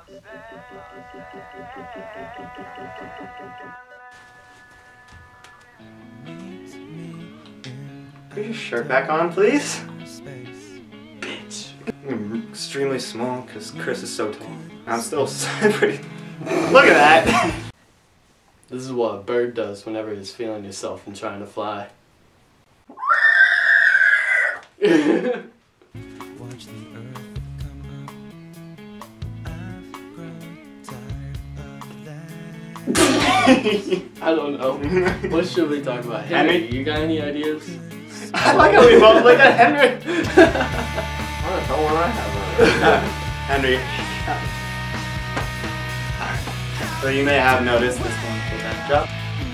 Put your shirt back on, please. Bitch. I'm extremely small because Chris is so tall. I'm still pretty. Look at that. This is what a bird does whenever he's feeling himself and trying to fly. I don't know. What should we talk about? Henry, you got any ideas? I like how we both look at Henry. I don't know what I have. Henry. So you may have noticed this one for that job.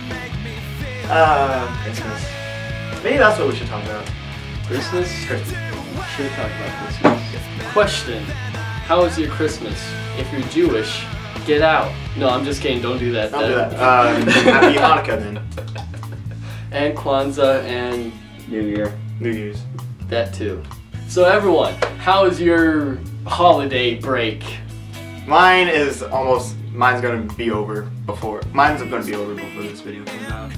Christmas. Maybe that's what we should talk about. Christmas? Christmas. Should talk about Christmas. Question. How was your Christmas? If you're Jewish, get out. No, I'm just kidding. Don't do that. Don't do that. Happy Hanukkah then. And Kwanzaa and New Year. New Year's. That too. So everyone, how was your holiday break? Mine's gonna be over before this video comes out.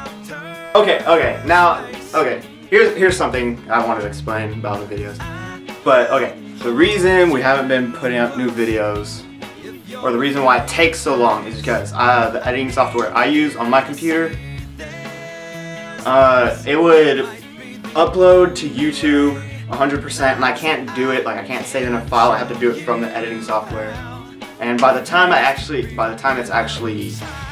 Okay, here's something I wanted to explain about the videos. But okay, the reason we haven't been putting out new videos, or the reason why it takes so long, is because the editing software I use on my computer, it would upload to YouTube 100%, and I can't do it, like I can't save in a file, I have to do it from the editing software. And by the time it's actually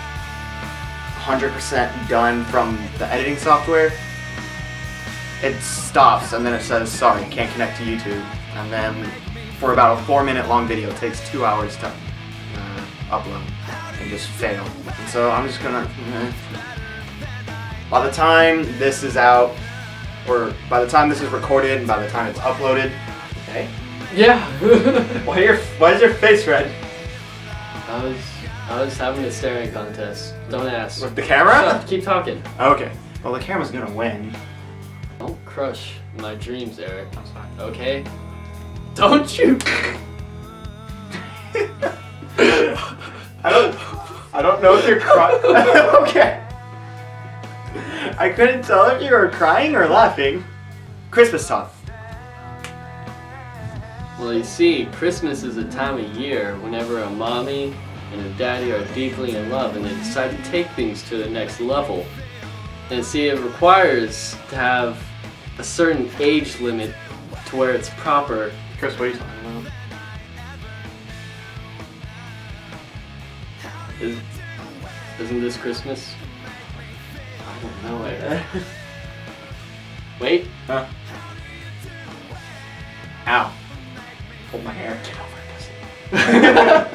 100% done from the editing software, it stops and then it says, sorry, can't connect to YouTube. And then for about a 4-minute long video, it takes 2 hours to upload and just fail. And so I'm just gonna, by the time this is out, or by the time this is recorded and by the time it's uploaded, okay? Yeah. Why is your face red? I was having a staring contest. Don't ask. With the camera? Shut up, keep talking. Okay. Well, the camera's gonna win. Don't crush my dreams, Eric. I'm sorry. Okay? Don't you? I don't know if you're crying. Okay. I couldn't tell if you were crying or laughing. Christmas talk. Well, you see, Christmas is a time of year whenever a mommy and a daddy are deeply in love and they decide to take things to the next level. And see, it requires to have a certain age limit to where it's proper. Chris, what are you talking about? Isn't this Christmas? I don't know. Wait. Huh? Ow. Hold my hair. Get over it,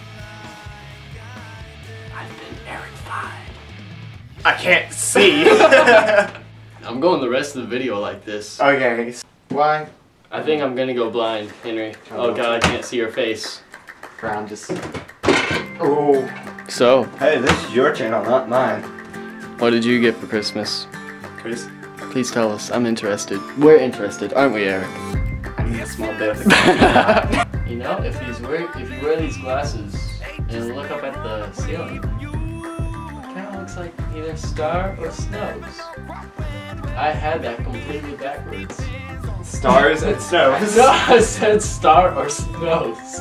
I've been Eric-fied. I can't see. I'm going the rest of the video like this. Okay. Why? I think I'm gonna go blind, Henry. Oh god, I can't see your face. Ground just. Oh. So. Hey, this is your channel, not mine. What did you get for Christmas? Chris? Please tell us. I'm interested. We're interested, aren't we, Eric? I need a small bit of You know, if you wear these glasses and look up at the ceiling, it kind of looks like either star or snows. I had that completely backwards. Stars and snows. No, I said star or snows.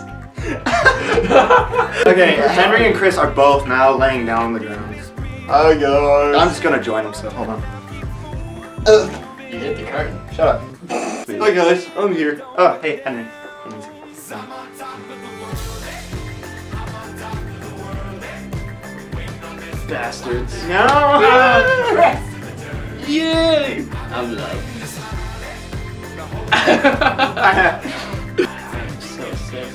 Okay, Henry and Chris are both now laying down on the ground. Hi guys. I'm just gonna join them, so hold on. You hit the curtain. Shut up. Hi guys, I'm here. Oh, hey, Henry. Bastards. No! Yay! I'm love. I'm so sick.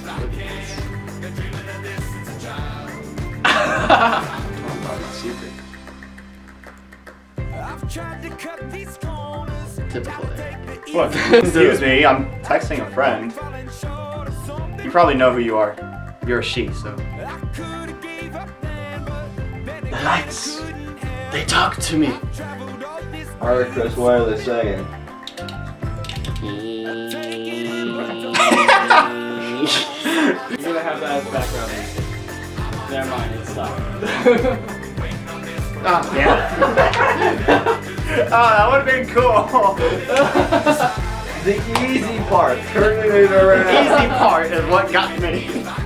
Secret. Typical Eric. What? Excuse me, I'm texting a friend. You probably know who you are. You're a she, so. The lights. They talk to me. Alright, Chris, what are they saying? You're gonna have that as background music. Never mind, it stopped. Oh, yeah. Oh, that would have been cool. The easy part, turning it around. The easy part is what got me.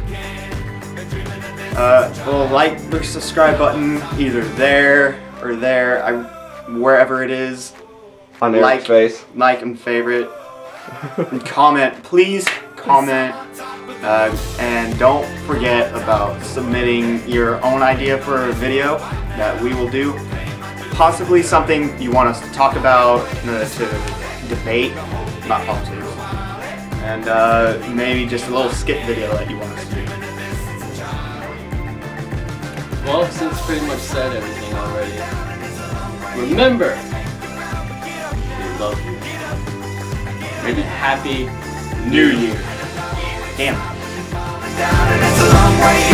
Well, like the subscribe button either there or there, wherever it is. On Eric's face. Like and favorite. And comment, please comment. And don't forget about submitting your own idea for a video that we will do. Possibly something you want us to talk about, to debate about politics. And maybe just a little skit video that you want us to do. Well, since pretty much said everything already, remember, we love you. Maybe Happy New Year. Damn. Down and it's a long way